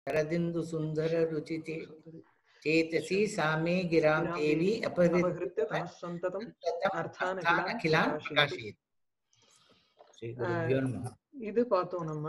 शरदिन्दु सुंदर रुचिते चेतसी सामे गिरां देवी अपहृत्य तमः सन्ततम् अर्थान् अखिलान् प्रकाशयतु. प्रकाशयति. श्री गुरुभ्यो नमः. இது பார்த்தோம் நம்ம.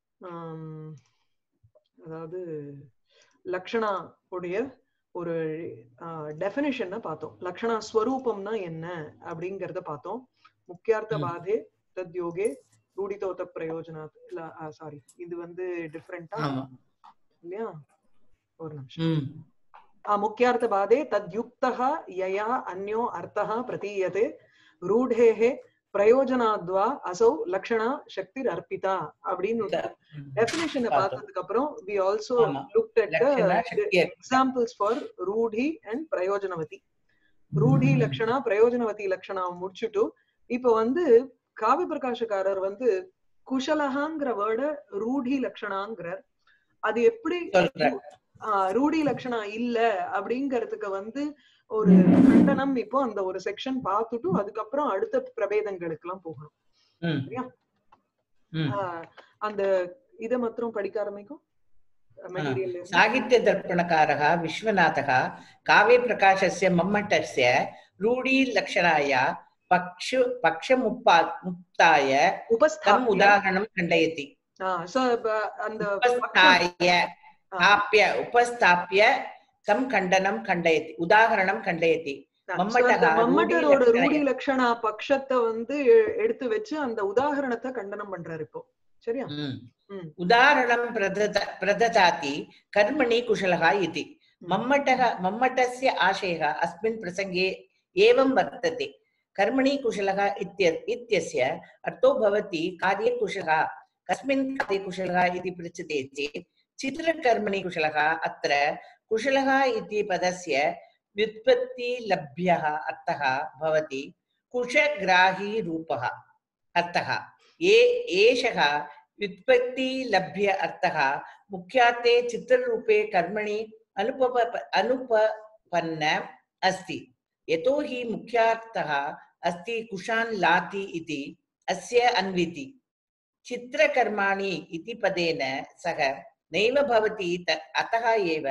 அதாவது லக்ஷணா உடைய ஒரு டெஃபினிஷனை பார்த்தோம். லக்ஷணா ஸ்வரூபம்னா என்ன அப்படிங்கறத பார்த்தோம். முக்கியார்த்த பாதே தத்யோகே ரூடிதோத பிரயோஜனாத். இல்ல சாரி, இது வந்து டிஃபரெண்டா இல்லையா? ஒரு நிமிஷம். मुख्यार्थ बाधे तद्युक्तः यया अन्यो अर्थः प्रतीयते रूढेः प्रयोजनाद्वा असौ लक्षणा शक्तिर अर्पिता அப்படின்னு டெஃபினிஷனை பார்த்ததுக்கு அப்புறம் we also looked at the examples for Rudy and பிரயோஜனவதி. Rudy லக்ஷணா பிரயோஜனவதி லக்ஷணா முடிச்சுட்டு இப்போ வந்து காவி பிரகாஷக்காரர் வந்து குஷலஹாங்கிற வேர்ட ரூடி லக்ஷணாங்கிறார். அது எப்படி ரூடி லட்சணா இல்ல அப்படிங்கறதுக்கு வந்து ஒரு கண்டனம் இப்போ அந்த ஒரு செக்ஷன் பார்த்துட்டு அதுக்கப்புறம் அடுத்த பிரபேதங்களுக்கு எல்லாம் போகணும். சரியா? அந்த இத மாத்திரம் படிக்க ஆரம்பிக்கும். साहित्य दर्पणकारः विश्वनाथः काव्य प्रकाशस्य मम्मटस्य रूढी लक्षणाया पक्षमुत्थाय उपस्थाय उदाहरणं खण्डयति. उपस्थाप्य तं खण्डनं खण्डयति, उदाहरणं खण्डयति. மம்மட்டரோட ரூடி லட்சணா பட்சத்தை வந்து எடுத்து வச்சு அந்த உதாரணத்தை கண்டனம் பண்றாரு இப்போ. சரியா? उदाहरणं प्रददाति कर्मणि कुशलः इति. मम्मटस्य आशयः अस्मिन् प्रसङ्गे एवं वर्तते. कर्मणि कुशलः इत्यस्य अर्थो भवति कार्ये कुशलः. कस्मिन् कार्ये कुशलः इति पृच्छते चेत् चित्रकर्मणि कुशलः. अत्र कुशलः इति पदस्य व्युत्पत्तिलभ्यः अर्थः भवति कुशग्राही रूपः अर्थः. एषः व्युत्पत्तिलभ्य अर्थः मुख्यार्थे चित्ररूपे कर्मणि अनुपपन्न अस्ति. यतो हि मुख्यार्थः अस्ति कुशान् लाति इति अस्य अन्विति. चित्रकर्माणि इति पदेन सह नैव भवति, अतः एव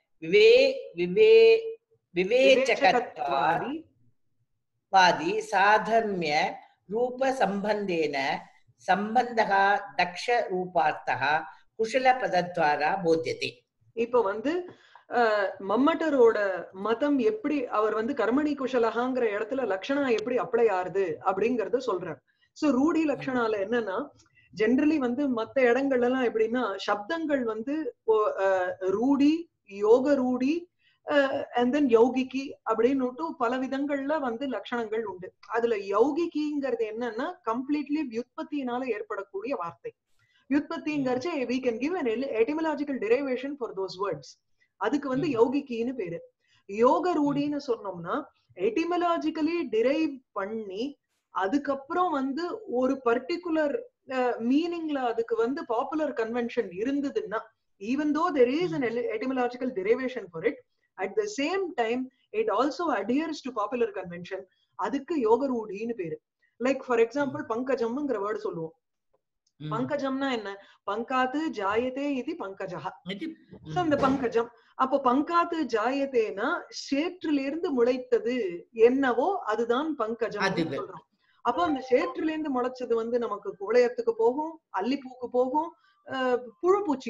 विवेचकत्वादि साधर्म्य रूपसम्बन्धेन संबंधः दक्ष रूपार्थः कुशल पदद्वारा बोध्यते. இப்போ வந்து மம்மட்டரோட மதம் எப்படி அவர் வந்து கர்மணி குஷலஹாங்கிற இடத்துல லட்சணா எப்படி அப்ளை ஆறுது அப்படிங்கறத சொல்றார். சோ ரூடி லட்சணால என்னன்னா ஜெனரலி வந்து மத்த இடங்கள்ல எல்லாம் எப்படின்னா சப்தங்கள் வந்து ரூடி, யோக ரூடி and then யௌகிகி அப்படின்னு பல விதங்கள்ல வந்து லட்சணங்கள் உண்டு. அதுல யௌகிகிங்கிறது என்னன்னா கம்ப்ளீட்லி வியுத்பத்தியினால ஏற்படக்கூடிய வார்த்தை. வியுத்பத்திங்கிறச்சு we can give an etymological derivation for those words. அதுக்கு வந்து யௌகிகின்னு பேரு. யோக ரூடின்னு சொன்னோம்னா எட்டிமலாஜிக்கலி டிரைவ் பண்ணி அதுக்கப்புறம் வந்து ஒரு பர்டிகுலர் மீனிங்ல அதுக்கு வந்து பாப்புலர் கன்வென்ஷன் இருந்ததுன்னா even though there is an etymological derivation for it, at the same time it also adheres to popular convention. அதுக்கு யோக ரூடின்னு பேரு. லைக் ஃபார் எக்ஸாம்பிள் பங்கஜம்ங்கிற வேர்டு சொல்லுவோம். பங்கஜம்னா என்ன? பங்காத்து ஜாயதே இது பங்கஜஹ. சோ அந்த பங்கஜம் அப்போ பங்காத்து ஜாயதேனா சேற்றில இருந்து முளைத்தது என்னவோ அதுதான் பங்கஜம் சொல்றோம். அப்போ அந்த சேற்றில இருந்து முளைச்சது வந்து நமக்கு குவளையத்துக்கு போகும், அல்லிப்பூக்கு போகும், புழுப்பூச்சி,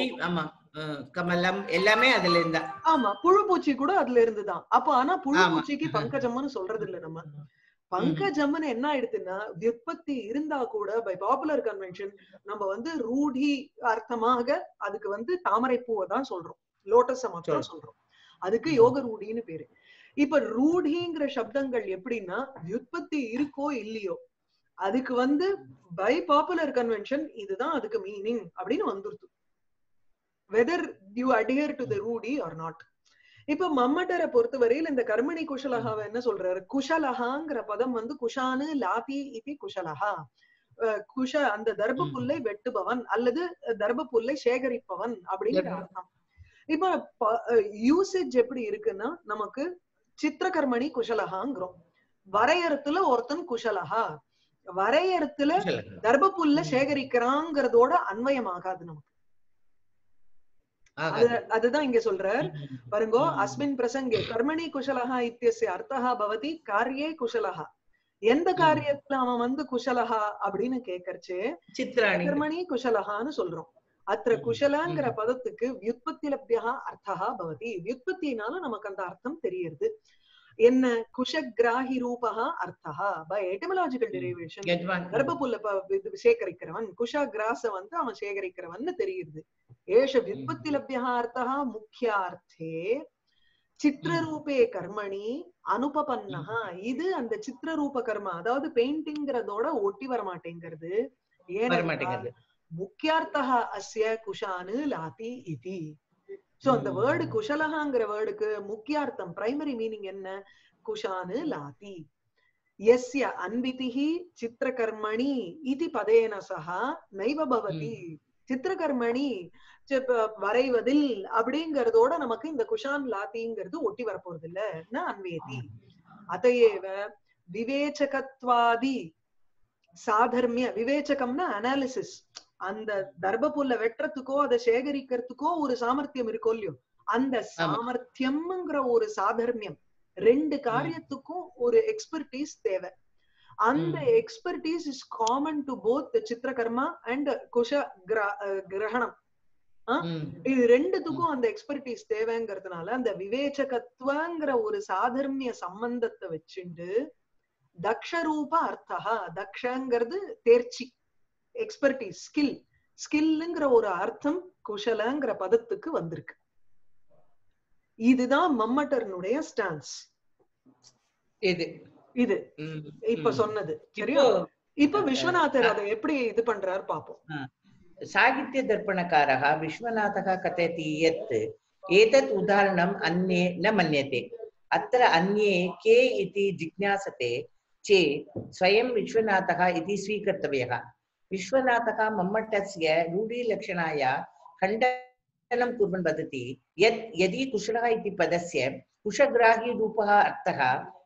கமலம் எல்லாமே அதுல இருந்தா. ஆமா, புழுப்பூச்சி கூட அதுல இருந்துதான். அப்போ ஆனா புழுப்பூச்சிக்கு பங்கஜம்னு சொல்றது இல்ல நம்ம. பங்கஜம்னு என்ன ஆயிடுதுன்னா விற்பத்தி இருந்தா கூட பை பாப்புலர் கன்வென்ஷன் நம்ம வந்து ரூடி அர்த்தமாக அதுக்கு வந்து தாமரை பூவை தான் சொல்றோம், லோட்டஸ் மாத்திரம் சொல்றோம். அதுக்கு யோக ரூடின்னு பேரு. இப்ப ரூடிங்கிற சப்தங்கள் எப்படின்னா விற்பத்தி இருக்கோ இல்லையோ அதுக்கு வந்து பை பாப்புலர் கன்வென்ஷன் இதுதான் அதுக்கு மீனிங் அப்படின்னு வந்துருது, whether you adhere to the ரூடி ஆர் நாட். இப்ப மம்மட்டரை பொறுத்தவரையில் இந்த கர்மணி குஷலஹாவை என்ன சொல்றாரு? குஷலஹாங்கிற பதம் வந்து குஷானு லாதி இதி குஷலஹா. குஷ அந்த தர்ப புல்லை வெட்டுபவன் அல்லது தர்ப புல்லை சேகரிப்பவன் அப்படிங்கிற அர்த்தம். இப்ப யூசேஜ் எப்படி இருக்குன்னா நமக்கு சித்திரகர்மணி குஷலஹாங்கிறோம். வரையறத்துல ஒருத்தன் குஷலஹா, வரையறத்துல தர்ப புல்ல சேகரிக்கிறாங்கிறதோட அன்வயமாகாது நமக்கு. அதுதான் இங்க சொல்றார் பாருங்கோ. அஸ்மின் பிரசங்கே கர்மணி குஷலஹா இத்தியஸ்ய அர்த்தஹா பவதி காரியே குஷலஹா. எந்த காரியத்துல அவன் வந்து குஷலஹா அப்படின்னு கேக்கறச்சு கர்மணி குஷலஹான்னு சொல்றோம். அத்திர குஷலங்கிற பதத்துக்கு வியுத்பத்தி லப்யா அர்த்தஹா பவதி. வியுத்பத்தினால நமக்கு அந்த அர்த்தம் தெரியுது. என்ன குஷகிராஹி ரூபஹா அர்த்தஹா பை எட்டிமலாஜிக்கல் டெரிவேஷன். கர்ப்பப்புல்ல சேகரிக்கிறவன், குஷகிராச வந்து அவன் சேகரிக்கிறவன் தெரியுது. ஏஷ வியுத்பத்தி லப்யா அர்த்தஹா முக்கியார்த்தே சித்திரரூபே கர்மணி அனுபபன்னஹா. இது அந்த சித்திரரூப கர்மா, அதாவது பெயிண்டிங்கிறதோட ஒட்டி வர மாட்டேங்கிறது. ஏன்னா முக்கியார்த்தஹா அஸ்ய குஷானு லாதி இதி. சோ அந்த வேர்டு குஷலஹாங்கிற வேர்டுக்கு முக்கியார்த்தம் பிரைமரி மீனிங் என்ன? குஷானு லாதி. யஸ்ய அன்விதிஹி சித்திரகர்மணி இதி பதேன சஹா நைவ பவதி. சித்திரகர்மணி வரைவதில் அப்படிங்கறதோட நமக்கு இந்த குஷான் லாத்திங்கிறது ஒட்டி வரப்போறது இல்ல. அன்வேதி அதையேவ விவேச்சகத்வாதி சாதர்மிய. விவேச்சகம்னா அனாலிசிஸ். அந்த தர்பப்புல்ல வெட்டுறதுக்கோ அதை சேகரிக்கிறதுக்கோ ஒரு சாமர்த்தியம் இருக்கோ இல்லையோ, அந்த சாமர்த்தியம்ங்கிற ஒரு சாதர்மியம், ரெண்டு காரியத்துக்கும் ஒரு எக்ஸ்பர்டீஸ் தேவை. அந்த expertise is common to both சித்திரகர்மா அண்ட் குஷ கிரகணம். இது ரெண்டுத்துக்கும் அந்த எக்ஸ்பர்டீஸ் தேவைங்கிறதுனால அந்த விவேச்சகத்துவங்கிற ஒரு சாதர்மிய சம்பந்தத்தை வச்சுண்டு தக்ஷரூப அர்த்தஹா. தக்ஷங்கிறது தேர்ச்சி, எக்ஸ்பர்டீஸ், ஸ்கில். ஸ்கில்ங்கிற ஒரு அர்த்தம் குஷலங்கிற பதத்துக்கு வந்திருக்கு. இதுதான் மம்மட்டர்னுடைய ஸ்டான்ஸ். இது இப்ப சொன்னது சரியா? இப்ப விஸ்வநாதர் அதை எப்படி இது பண்றாரு பாப்போம். साहित्य दर्पणकारः विश्वनाथः कथयति यत् एतत् उदाहरणम् अन्ये न मन्यते। अत्र अन्ये के इति जिज्ञासते चेत् स्वयं विश्वनाथः इति स्वीकर्तव्यः। विश्वनाथः मम्मटस्य रूढिलक्षणाय खण्डनं कुर्वन् वदति यत् यदि कुशलः इति पदस्य कुशग्राहीरूपः अर्थः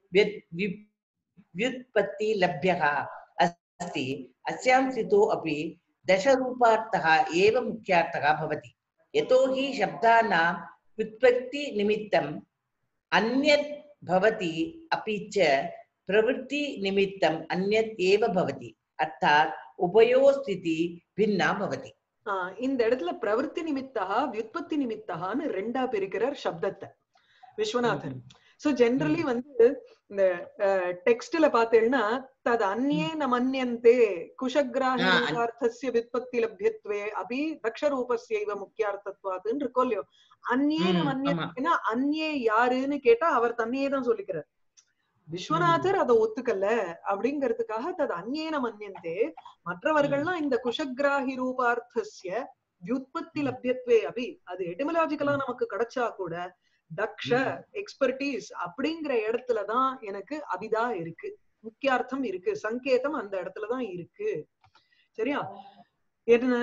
व्युत्पत्तिलभ्यः अस्ति, अस्यां स्थितौ अपि दशरूपार्थः एव मुख्यार्थः भवति। यतो हि शब्दानां व्युत्पत्ति निमित्तम् अन्यत् भवति, अपि च प्रवृत्ति निमित्तम् अन्यत् एव भवति। अर्थात् उभयोः स्थितिः भिन्ना भवति. இந்த இடத்துல பிரவೃತ್ತಿ நிமித்தः व्युत्पत्ति நிமித்தஹான்னு ரெண்டா பிரிக்கிறார் சப்தத்தை விஸ்வநாதர். சோ ஜெனரலி வந்து இந்த டெக்ஸ்ட்ல பாத்தீங்கன்னா தத் அன்யே ந மன்யந்தே குஷக்ராஹி ரூபார்த்தஸ்ய வித்பத்தி லப்யத்வே அபி தக்ஷரூபஸ்யைவ முக்கியார்த்தத்வாத்னு இருக்கோ இல்லையோ. அன்யே ந மன்யந்தேனா அன்யே யாருன்னு கேட்டா அவர் தன்னையே தான் சொல்லிக்கிறார். விஸ்வநாதர் அதை ஒத்துக்கல அப்படிங்கிறதுக்காக தது அன்யேன மன்யந்தே, மற்றவர்கள்லாம் இந்த குஷக்ராஹி ரூபார்த்தஸ்ய வியுத்பத்தி லப்யத்வே அபி, அது எட்டிமலாஜிக்கலா நமக்கு கிடைச்சா கூட தக்ஷ எக்ஸ்பர்டீஸ் அப்படிங்கிற இடத்துலதான் எனக்கு அபிதா இருக்கு, முக்கியார்த்தம் இருக்கு, சங்கேதம் அந்த இடத்துலதான் இருக்கு. சரியா? என்ன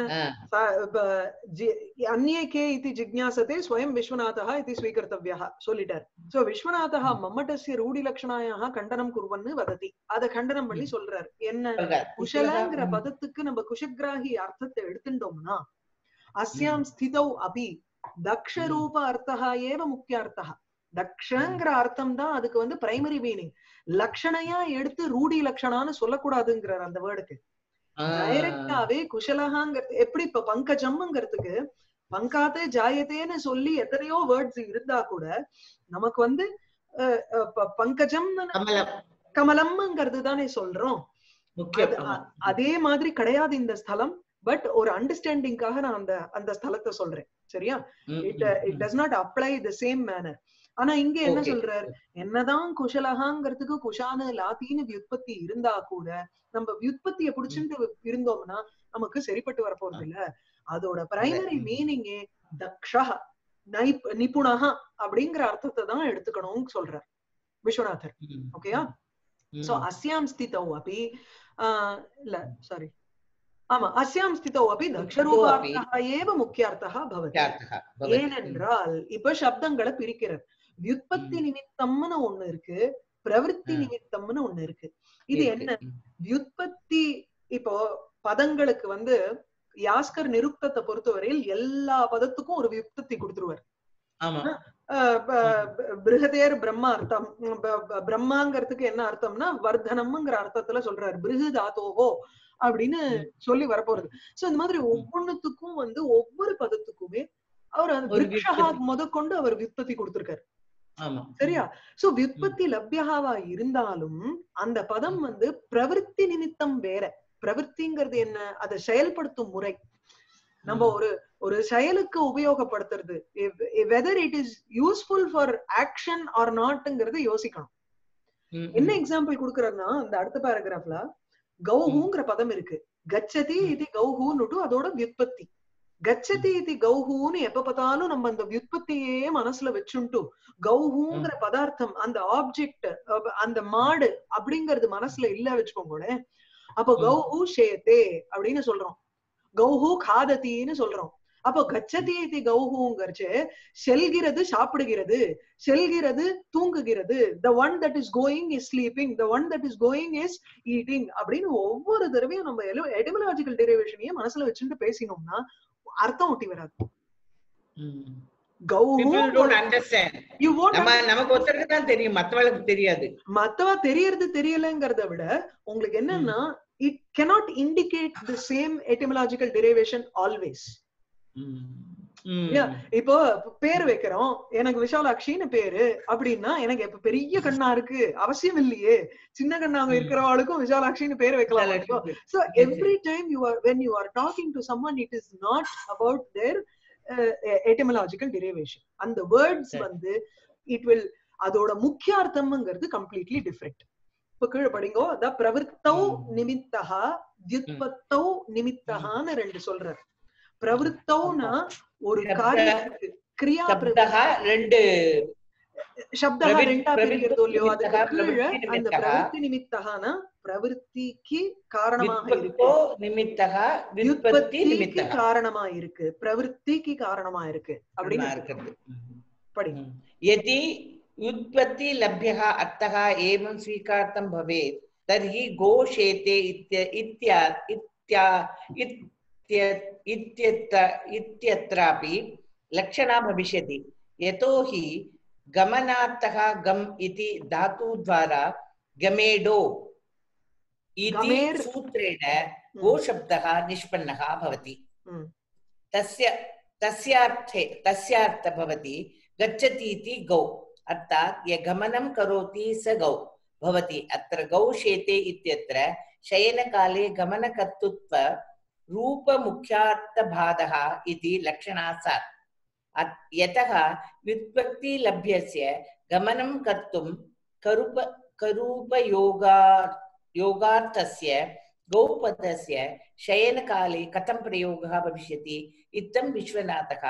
அன்யே கே இதி ஜிக்ஞாசதே ஸ்வயம் விஸ்வநாதः இதி ஸ்வீகர்த்தவ்யः சொல்லிட்டார். சோ விஸ்வநாதः மம்மட்டஸ்ய ரூடி லக்ஷணாயாக கண்டனம் குர்வன்னு வததி. அத கண்டனம் பண்ணி சொல்றார். என்ன குஷலங்கிற பதத்துக்கு நம்ம குஷக்ராஹி அர்த்தத்தை எடுத்துட்டோம்னா அஸ்யாம் ஸ்திதௌ அபி தக்ஷரூப அர்த்தஹ ஏவ முக்கியார்த்தஹ. தக்ஷங்கிற அர்த்தம் தான் அதுக்கு வந்து பிரைமரி மீனிங். லக்ஷணையா எடுத்து ரூடி லக்ஷணான்னு சொல்லக்கூடாதுங்கிறார் அந்த வேர்டுக்கு. டைரக்டாவே குஷலஹாங்கிறது எப்படி இப்ப பங்கஜம்ங்கிறதுக்கு பங்காத்தே ஜாயத்தேன்னு சொல்லி எத்தனையோ வேர்ட்ஸ் இருந்தா கூட நமக்கு வந்து பங்கஜம் கமலம்ங்கிறது தானே சொல்றோம். அதே மாதிரி கிடையாது இந்த ஸ்தலம். பட் ஒரு அண்டர்ஸ்டாண்டிங்காக நான் அந்த ஸ்தலத்தை சொல்றேன். சரியா? It does not apply the same manner. ஆனா இங்க என்ன சொல்றாரு, என்னதான் குஷலஹாங்கிறதுக்கு குஷானு லாத்தின்னு வியுத்பத்தி இருந்தா கூட நம்ம வியுத்பத்திய புடிச்சுட்டு இருந்தோம்னா நமக்கு சரிப்பட்டு வரப்போறது இல்ல. அதோட பிரைமரி மீனிங்கே தக்ஷஹ நிபுணஹ அப்படிங்கிற அர்த்தத்தை தான் எடுத்துக்கணும்னு சொல்றார் விஸ்வநாதர். ஓகேயா? சோ அஸ்யாம் ஸ்திதௌ அபி இல்ல சாரி ஆமா அஸ்யாம் ஸ்திதௌ அபி தக்ஷரூபார்த்தஹ ஏவ முக்கியார்த்தஹ பவதி. ஏனென்றால் இப்ப சப்தங்களை பிரிக்கிறார். வியுத்பத்தி நிமித்தம்னு ஒண்ணு இருக்கு, பிரவೃತ್ತಿ நிமித்தம்னு ஒண்ணு இருக்கு. இது என்ன வியுத்பத்தி? இப்போ பதங்களுக்கு வந்து யாஸ்கர் நிருக்தத்தை பொறுத்தவரையில் எல்லா பதத்துக்கும் ஒரு வியுக்தி கொடுத்துருவார். ஆமா பிருகதேர் பிரம்மா அர்த்தம், பிரம்மாங்கிறதுக்கு என்ன அர்த்தம்னா வர்தனம்ங்கிற அர்த்தத்துல சொல்றாரு, பிருகு தாத்தோஹோ அப்படின்னு சொல்லி வரப்போறது. சோ இந்த மாதிரி ஒவ்வொன்னுத்துக்கும் வந்து ஒவ்வொரு பதத்துக்குமே அவர் அந்த விருட்சஹா முதற்கொண்டு அவர் வியுத்பத்தி கொடுத்திருக்காரு. சரியா? சோ வியுத்பத்தி லப்யஹாவா இருந்தாலும் அந்த பதம் வந்து பிரவிற்த்தி நிமித்தம் வேற. பிரவிற்த்திங்கிறது என்ன? அதை செயல்படுத்தும் முறை. நம்ம ஒரு செயலுக்கு உபயோகப்படுத்துறது, whether it is useful for action or notங்கிறது யோசிக்கணும். என்ன எக்ஸாம்பிள் கொடுக்கறதுன்னா அந்த அடுத்த பேராகிராஃப்ல கௌஹுங்கிற பதம் இருக்கு. கச்சதி இது கௌஹுன்னுட்டு அதோட வியுத்பத்தி. கச்சதி இது கௌஹுன்னு எப்ப பார்த்தாலும் நம்ம அந்த வியுத்பத்தியே மனசுல வச்சுட்டு கௌஹுங்கிற பதார்த்தம் அந்த ஆப்ஜெக்ட் அந்த மாடு அப்படிங்கறது மனசுல இல்ல வச்சுக்கோங்களேன். அப்ப கௌஹு ஷேதே அப்படின்னு சொல்றோம், கௌஹு காதத்தின்னு சொல்றோம். அப்போ கச்சதி இது கௌஹுங்கிறச்சு செல்கிறது சாப்பிடுகிறது, செல்கிறது தூங்குகிறது. the one that is going is sleeping, the one that is going is eating அப்படின்னு ஒவ்வொரு தடவையும் நம்ம எட்டிமாலஜிக்கல் டெரிவேஷனையே மனசுல வச்சுட்டு பேசினோம்னா அர்த்தம் ஒட்டி வராது. மத்தவா தெரியறது தெரியலங்கிறத விட உங்களுக்கு என்னன்னா it cannot indicate the same etymological derivation always. இப்போ பேர் வைக்கிறோம், எனக்கு விஷாலாட்சின்னு பேரு அப்படின்னா எனக்கு இப்ப பெரிய கண்ணா இருக்கு அவசியம் இல்லையே, சின்ன கண்ணாக இருக்கிறவளுக்கும் விஷாலாட்சின்னு பேர் வைக்கலாம். So every time when you are talking to someone, it is not about their etymological derivation. And the words வந்து it will அதோட முக்கிய அர்த்தம்ங்கிறது completely different. இப்ப கீழே படிங்கோ, அதான் பிரவிற்த்தௌ நிமித்தஹா வியுத்பத்தௌ நிமித்தஹான்னு ரெண்டு சொல்றாரு. பிரவிற்த்தௌனா ஒரு காரியத்துக்கு கிரியா ரெண்டு சப்தஹா ரெண்டா பிரிக்கிறது இல்லையோ, அதுக்கு கீழே அந்த பிரவிற்த்தி நிமித்தஹானா பிரவிற்த்திக்கு காரணமாக இருக்கு, வியுத்பத்திக்கு காரணமா இருக்கு, பிரவிற்த்திக்கு காரணமா இருக்கு அப்படின்னு படிங்க. यदि व्युत्पत्ति लभ्यः अर्थः एवं स्वीकार्तं भवेत् तर्हि गोशेते इत्यत्रापि लक्षणा भविष्यति। यतो हि गमनार्थः गम इति धातुद्वारा गमेडो इति सूत्रेण गोशब्दः निष्पन्नः भवति। तस्यार्थ भवति गच्छति इति गौ, अर्थात् य गमनं करोति स गौ भवति। अत्र गौ शेते इत्यत्र शयनकाले गमनकर्तृत्व रूपमुख्यार्थबाधः इति लक्षणात्। यतः व्युत्पत्ति लभ्यस्य गमनं कर्तुं करूपयोगार्थस्य गौपदस्य शयनकाले कथं प्रयोगः भविष्यति इत्थं विश्वनाथः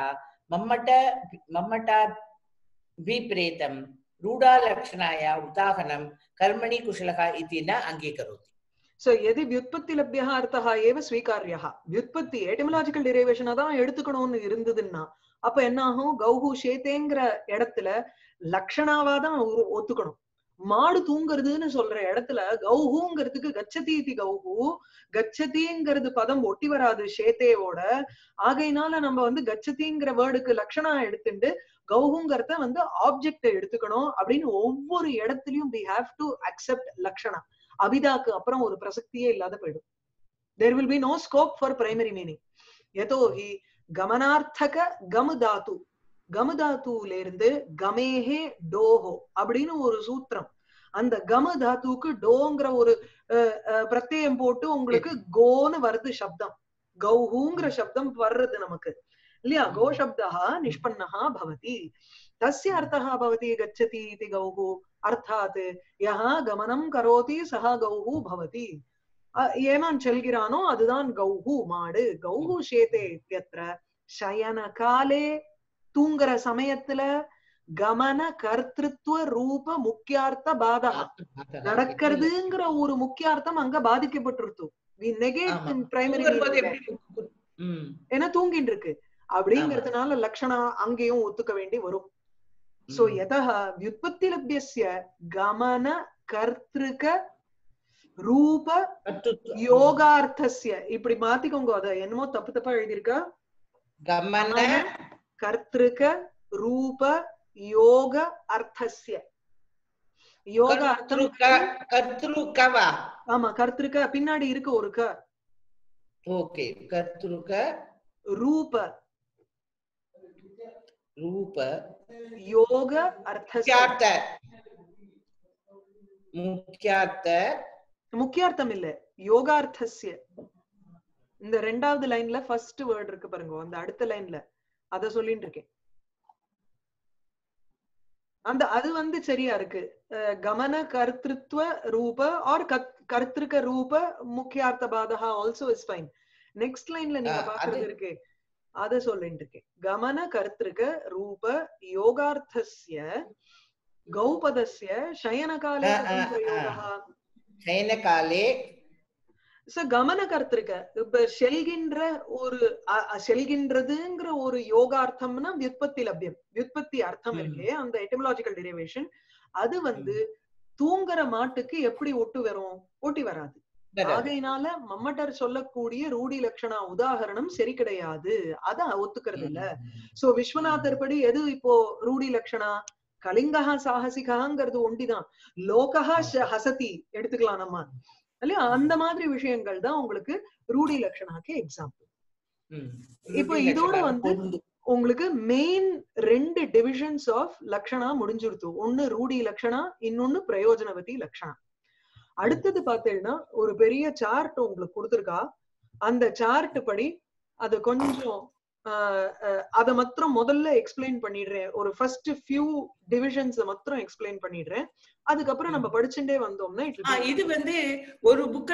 मम्मटाभिप्रेतं रूढालक्षणाया उदाहरणं कर्मणि कुशलः इति न अंगीकरोति। So यदि व्युत्पत्ति लभ्यः अर्थः एव स्वीकार्यः, व्युत्पत्ति एटिमोलॉजिकल डेरिवेशन தான் எடுத்துக்கணும்னு இருந்ததுன்னா அப்ப என்ன ஆகும்? கௌஹு ஷேதேங்கிற இடத்துல லட்சணாவா தான் ஒத்துக்கணும். மாடு தூங்குறதுன்னு சொல்ற இடத்துல கௌஹுங்கிறதுக்கு கச்சதி இதி கௌஹு, கச்சதிங்கிறது பதம் ஒட்டி வராது ஷேதேவோட. ஆகையினால நம்ம வந்து கச்சதிங்கிற வேர்டுக்கு லட்சணா எடுத்துட்டு கௌஹுங்கிறத வந்து ஆப்ஜெக்ட் எடுத்துக்கணும் அப்படின்னு ஒவ்வொரு இடத்துலயும் we have to accept லட்சணா. அபிதாக்கு அப்புறம் ஒரு பிரசக்தியே இல்லாத போயிடும். there will be no scope for primary meaning. யதோஹி கமனார்த்தக கம் தாத்து, கம தாத்துல இருந்து கமேஹே டோஹோ அப்படின்னு ஒரு சூத்திரம். அந்த கம தாத்துக்கு டோங்கிற ஒரு பிரத்யயம் போட்டு உங்களுக்கு கோன்னு வருது சப்தம், கௌஹுங்கிற சப்தம் வர்றது நமக்கு இல்லையா? கோ சப்தஹா நிஷ்பன்னஹா பவதி. தஸ்ய அர்த்தः भवति गच्छति इति गौः, अर्थात् यः गमनं करोति सः गौः भवति. ஏமான் செல்கிறானோ அதுதான் கௌஹு மாடு. கௌஹு ஷேதே இத்யத்ர சயன காலே தூங்குற சமயத்துல கமன கர்த்திருவ ரூப முக்கியார்த்த பாதா நடக்கிறதுங்கிற ஒரு முக்கியார்த்தம் அங்க பாதிக்கப்பட்டிருக்கு. we negate in primary ஏன்னா தூங்கிட்டு இருக்கு அப்படிங்கிறதுனால லட்சணா அங்கேயும் ஒத்துக்க வேண்டி வரும். சோ யதஹ வியுத்பத்தி லப்யஸ்ய கமன கர்த்திருக ரூப கர்த்தృ யோகார்த்தஸ்ய இப்படி மாத்திக்கோங்க. அத என்னமோ தப்பு தப்பா எழுதியிருக்கா. கமன கர்த்திருக ரூப யோக அர்த்தஸ்ய. யோக அர்த்தம் கர்த்தృகவா? ஆமா, கர்த்திருக பின்னாடி இருக்கு ஒரு க. ஓகே, கர்த்தృக ரூப ரூப யோக அர்த்தஸ்ய. முக்கியார்த்த முக்கியார்த்தம் இல்ல, யோகார்த்தஸ்ய. இந்த ரெண்டாவது லைன்ல ஃபர்ஸ்ட் வேர்ட் இருக்கு பாருங்க, அந்த அடுத்த லைன்ல அத சொல்லிட்டு இருக்கேன். அந்த அது வந்து சரியா இருக்கு. கமன கர்த்திருவ ரூப ஆர் கர்த்திருக்க ரூப முக்கியார்த்த பாதகா ஆல்சோ இஸ் ஃபைன். நெக்ஸ்ட் லைன்ல நீங்க பாக்குறது இருக்கு, அத சொல்லிட்டு இருக்கேன். கமன கர்த்திருக்க ரூப யோகார்த்தஸ்ய கௌபதஸ்ய சயனகாலே பிரயோகः. சயனகாலே கமன கர்த்திருக்க இப்ப செல்கின்ற ஒரு செல்கின்றதுங்கிற ஒரு யோகார்த்தம்னா வியுத்பத்தி லப்யம், வியுத்பத்தி அர்த்தம் இருக்கு, அந்த எட்டிமலாஜிக்கல் டெரிவேஷன். அது வந்து தூங்குற மாட்டுக்கு எப்படி ஒட்டு வரும்? ஒட்டி வராது. ஆகையினால மம்மட்டர் சொல்லக்கூடிய ரூடி லட்சணா உதாகரணம் சரி கிடையாது, அத ஒத்துக்கிறது இல்ல. சோ விஸ்வநாதர் படி எது இப்போ ரூடி லட்சணா? கலிங்கஹா சாகசிகாங்கிறது ஒண்டிதான். லோகஹா ஹசதி எடுத்துக்கலாம் நம்ம இல்லையா? அந்த மாதிரி விஷயங்கள் தான் உங்களுக்கு ரூடி லட்சணாக்கு எக்ஸாம்பிள். இப்போ இதோட வந்து உங்களுக்கு மெயின் 2 டிவிஷன்ஸ் ஆஃப் லட்சணா முடிஞ்சிருத்து. ஒன்னு ரூடி லட்சணா, இன்னொன்னு பிரயோஜனவதி லட்சணா. அடுத்தது பாத்தீங்கன்னா ஒரு பெரிய சார்ட் உங்களுக்கு கொடுத்திருக்கா. அந்த சார்ட் படி அது கொஞ்சம் அத மாத்திரம் முதல்ல எக்ஸ்பிளைன் பண்ணிடுறேன். ஒரு ஃபர்ஸ்ட் ஃபியூ டிவிஷன்ஸ் மாத்திரம் எக்ஸ்பிளைன் பண்ணிடுறேன். அதுக்கப்புறம் நம்ம படிச்சுட்டே வந்தோம்னா இது வந்து ஒரு புக்ல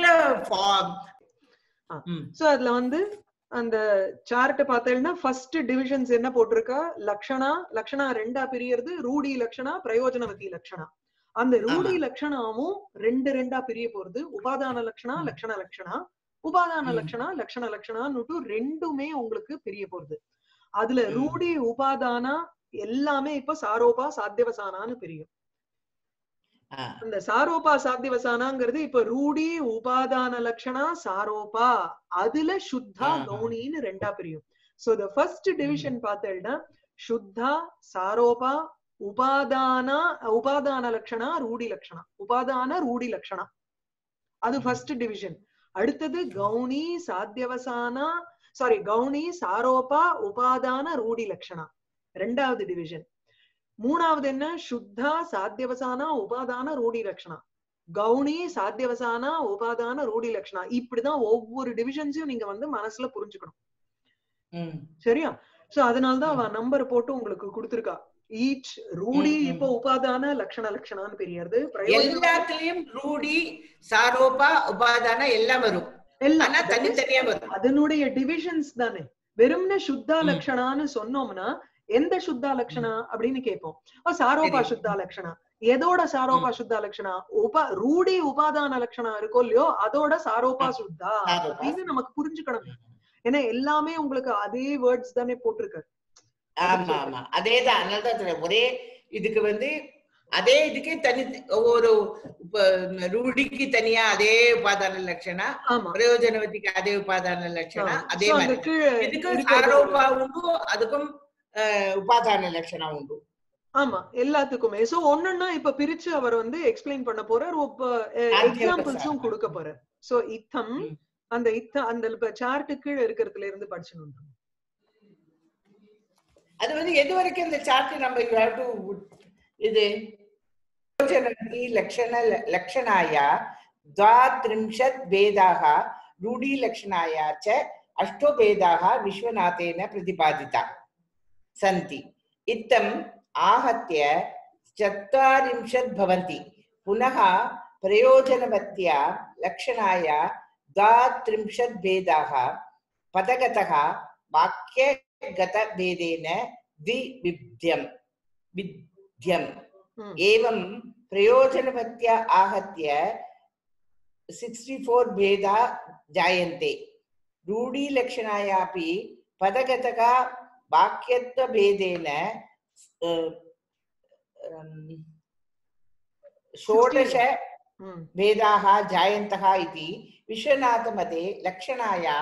சோ அதுல வந்து அந்த சார்ட் பார்த்தேன்னா ஃபர்ஸ்ட் டிவிஷன்ஸ் என்ன போட்டிருக்கா? லட்சணா, லட்சணா ரெண்டா பிரியறது, ரூடி லட்சணா, பிரயோஜனவதி லட்சணா. அந்த ரூடி லட்சணாவும் ரெண்டு ரெண்டா பிரிய போறது. உபாதான லட்சணா, லட்சண லட்சணா, உபாதான லட்சணா, லட்சண லட்சணான்னு ரெண்டுமே உங்களுக்கு பிரிய போறது. அதுல ரூடி உபாதானா எல்லாமே இப்ப சாரோபா சாத்தியவசானான்னு பிரியும். அந்த சாரோபா சாத்தியவசானாங்கிறது இப்ப ரூடி உபாதான லட்சணா சாரோபா, அதுல சுத்தா கௌணின்னு ரெண்டா பிரியும். சோ தி ஃபர்ஸ்ட் டிவிஷன் பார்த்தேன்னா சுத்தா சாரோபா உபாதான லட்சணா ரூடி லட்சணா, உபாதான ரூடி லட்சணா, அது ஃபர்ஸ்ட் டிவிஷன். அடுத்தது கௌணி சாத்தியவசானா கௌணி சாரோபா உபாதான ரூடி லட்சணா, ரெண்டாவது டிவிஷன். மூணாவது என்ன? சுத்தா சாத்தியவசானா உபாதான ரூடி லட்சணா, கௌணி சாத்தியவசானா உபாதான ரூடி லட்சணா. இப்படிதான் ஒவ்வொரு டிவிஷன்ஸையும் நீங்க வந்து மனசுல புரிஞ்சுக்கணும். சரியா? சோ அதனாலதான் அவ நம்பர் போட்டு உங்களுக்கு கொடுத்திருக்கா. ஈச் ரூடி இப்ப உபாதான லட்சண லட்சணான்னு பெரியது. எல்லாத்துலயும் ரூடி சாரோபா உபாதான எல்லாம் வரும், ஆனா தனித்தனியா வரும். அதனுடைய டிவிஷன்ஸ் தானே. வெறும்னே சுத்தா லட்சணான்னு சொன்னோம்னா எந்த சுத்தா லட்சணா அப்படின்னு கேட்போம். சாரோபா சுத்தா லட்சணா. எதோட சாரோபா சுத்தா லட்சணா? ரூடி உபாதான லட்சணா இருக்கோ இல்லையோ அதோட சாரோபா சுத்தா அப்படின்னு நமக்கு புரிஞ்சுக்கணும். ஏன்னா எல்லாமே உங்களுக்கு அதே வேர்ட்ஸ் தானே போட்டிருக்காரு. ஆமா ஆமா, அதேதான். அதனாலதான் ஒரே இதுக்கு வந்து அதே இதுக்கே தனி ஒரு ரூடிக்கு தனியா அதே உபாதான லட்சணா, பிரயோஜனவதிக்கு அதே உபாதான லட்சணா, அதே மாதிரி இதுக்கும் சாரோபா உண்டு, அதுக்கும் உபாதான லட்சணா உண்டு. ஆமா, எல்லாத்துக்குமே. சோ ஒண்ணுன்னா இப்ப பிரிச்சு அவர் வந்து எக்ஸ்பிளைன் பண்ண போறார், எக்ஸாம்பிள்ஸும் கொடுக்க போறார். சோ இத்தம் அந்த அந்த சார்ட் கீழ இருக்கிறதுல இருந்து படிச்சுன்னு அது வந்து எது வரைக்கும் இந்த சார்ட் நம்ம இது லக்ஷணாயா द्वात्रिंशत् भेदाः रूढी लक्षणाया च अष्टो भेदाः विश्वनाथेन प्रतिपादिता सन्ति। इत्थम् आहत्य 40 भवन्ति। पुनः प्रयोजनवत्या लक्षणाया 30 भेदाः पदगतः वाक्यगतभेदेन द्विविध्यम् एवं प्रयोजनवत्या आहत्य 64 भेदा जायन्ते। रूढी लक्षणायापि पदगतः वाक्यत्व भेदेन 16 भेदाः जायन्तः इति विश्वनाथमते लक्षणाया